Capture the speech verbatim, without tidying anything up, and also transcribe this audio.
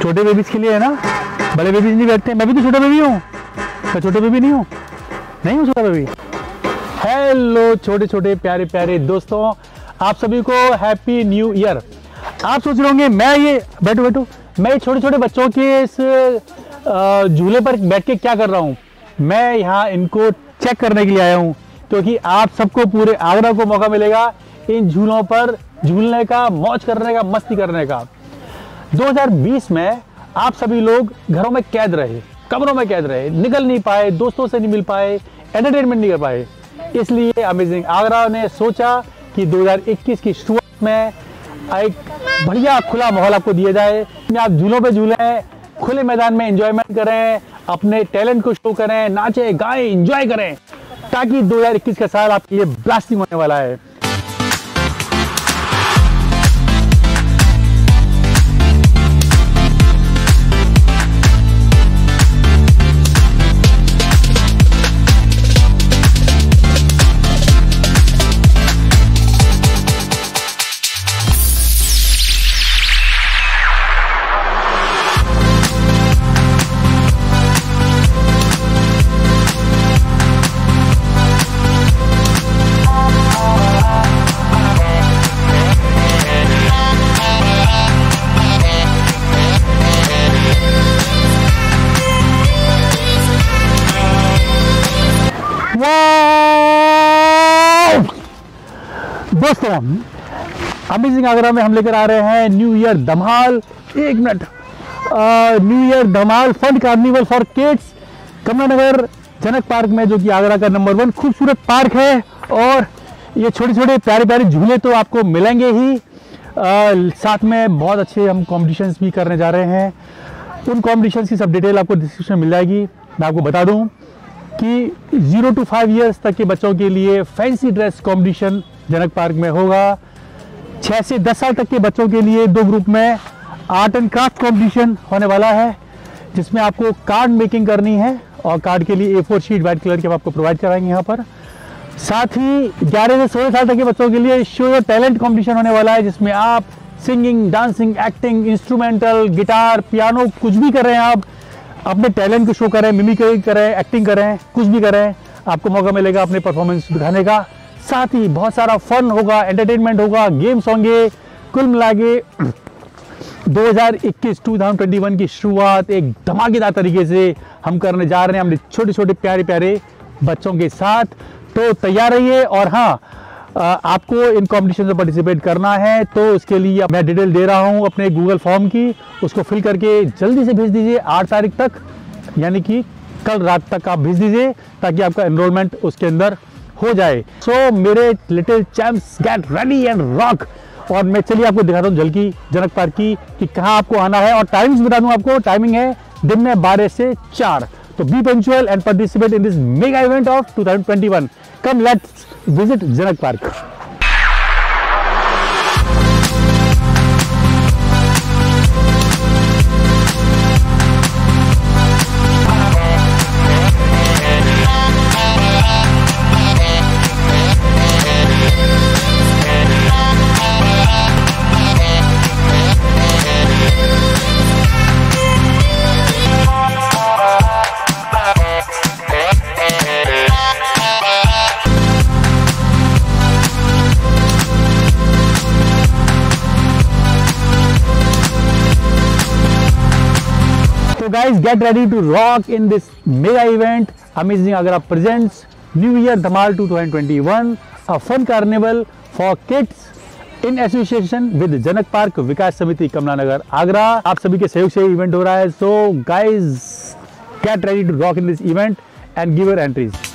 छोटे बेबीज के लिए है ना, बड़े बेबीज नहीं बैठते। मैं भी तो छोटा बेबी हूँ, मैं छोटे बेबी नहीं हूँ, नहीं हूँ छोटा बेबी। हेलो छोटे छोटे प्यारे प्यारे दोस्तों, आप सभी को हैप्पी न्यू ईयर। आप सोच रहे होंगे मैं ये बैठो बैठो मैं ये छोटे छोटे बच्चों के इस झूले पर बैठ के क्या कर रहा हूँ। मैं यहाँ इनको चेक करने के लिए आया हूँ, क्योंकि आप सबको पूरे आगरा को मौका मिलेगा इन झूलों पर झूलने का, मौज करने का, मस्ती करने का। दो हज़ार बीस में आप सभी लोग घरों में कैद रहे, कमरों में कैद रहे, निकल नहीं पाए, दोस्तों से नहीं मिल पाए, एंटरटेनमेंट नहीं कर पाए। इसलिए अमेजिंग आगरा ने सोचा कि दो हज़ार इक्कीस की शुरुआत में एक बढ़िया खुला माहौल आपको दिया जाए। आप झूलों पे झूलें, खुले मैदान में एंजॉयमेंट करें, अपने टैलेंट को शो करें, नाचें गाएं, एंजॉय करें, ताकि दो हज़ार इक्कीस का साल आपके लिए ब्लास्टिंग होने वाला है। दोस्तों अमेजिंग आगरा में हम लेकर आ रहे हैं न्यू ईयर धमाल। एक मिनट, न्यू ईयर धमाल fun carnival for kids Kamla Nagar Janak park में, जो कि आगरा का नंबर वन खूबसूरत पार्क है। और ये छोटे छोटे प्यारे प्यारे झूले तो आपको मिलेंगे ही, आ, साथ में बहुत अच्छे हम कॉम्पिटिशन्स भी करने जा रहे हैं। उन कॉम्पिटिशन्स की सब डिटेल आपको डिस्क्रिप्शन में मिल जाएगी। मैं आपको बता दूं कि जीरो टू फाइव ईयर्स तक के बच्चों के लिए fancy dress competition Janak park में होगा। छः से दस साल तक के बच्चों के लिए दो ग्रुप में आर्ट एंड क्राफ्ट कंपटीशन होने वाला है, जिसमें आपको कार्ड मेकिंग करनी है और कार्ड के लिए A four sheet white colour के आपको प्रोवाइड कराएंगे यहाँ पर। साथ ही ग्यारह से सोलह साल तक के बच्चों के लिए शो योर टैलेंट कंपटीशन होने वाला है, जिसमें आप singing, dancing, acting, instrumental, guitar, piano, कुछ भी कर रहे हैं, आप अपने टैलेंट को शो करें, मिमिक्री करें, एक्टिंग करें, कुछ भी करें, आपको मौका मिलेगा अपने परफॉर्मेंस दिखाने का। साथ ही बहुत सारा फन होगा, एंटरटेनमेंट होगा, गेम्स होंगे। कुल मिला के दो हज़ार इक्कीस की शुरुआत एक धमाकेदार तरीके से हम करने जा रहे हैं अपने छोटे छोटे प्यारे प्यारे बच्चों के साथ। तो तैयार रहिए। और हाँ, आपको इन कॉम्पिटिशन में पार्टिसिपेट करना है तो उसके लिए मैं डिटेल दे रहा हूँ अपने गूगल फॉर्म की, उसको फिल करके जल्दी से भेज दीजिए। आठ तारीख तक, यानी कि कल रात तक आप भेज दीजिए, ताकि आपका एनरोलमेंट उसके अंदर हो जाए। सो so, मेरे little champs get ready and rock. और मैं चलिए आपको दिखाता हूँ झलकी जनक पार्क की कि कहाँ आपको आना है। और टाइमिंग्स बता दूँ आपको, टाइमिंग है दिन में बारह से चार। तो be punctual and participate in this mega event of two thousand twenty one. Come let's visit Janak park. So guys, get ready to rock in this mega event. Amazing Agra presents New Year Dhamal twenty twenty-one, a fun carnival for kids in association with Janak park Vikas Samiti Kamla नगर आगरा। आप सभी के सहयोग से event हो रहा है। So guys, get ready to rock in this event and give your entries.